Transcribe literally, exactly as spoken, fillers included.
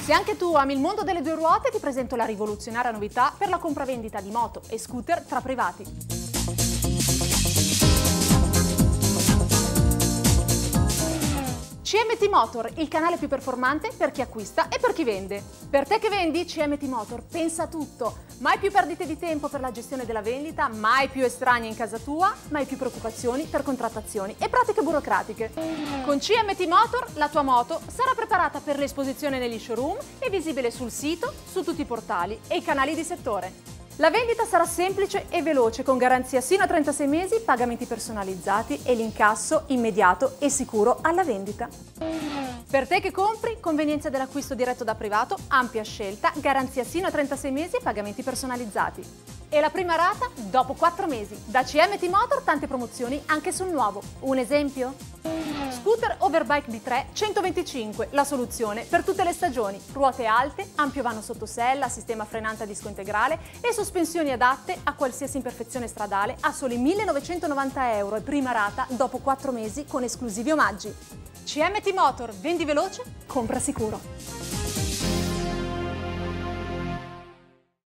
Se anche tu ami il mondo delle due ruote, ti presento la rivoluzionaria novità per la compravendita di moto e scooter tra privati. C M T Motor, il canale più performante per chi acquista e per chi vende. Per te che vendi, C M T Motor pensa a tutto. Mai più perdite di tempo per la gestione della vendita, mai più estranei in casa tua, mai più preoccupazioni per contrattazioni e pratiche burocratiche. Con C M T Motor la tua moto sarà preparata per l'esposizione negli showroom e visibile sul sito, su tutti i portali e i canali di settore. La vendita sarà semplice e veloce, con garanzia sino a trentasei mesi, pagamenti personalizzati e l'incasso immediato e sicuro alla vendita. Per te che compri, convenienza dell'acquisto diretto da privato, ampia scelta, garanzia sino a trentasei mesi e pagamenti personalizzati. E la prima rata dopo quattro mesi. Da C M T Motor tante promozioni anche sul nuovo. Un esempio? Scooter Overbike B tre centoventicinque, la soluzione per tutte le stagioni. Ruote alte, ampio vano sottosella, sistema frenante a disco integrale e sospensioni adatte a qualsiasi imperfezione stradale a soli millenovecentonovanta euro e prima rata dopo quattro mesi con esclusivi omaggi. C M T Motor, vendi veloce, compra sicuro.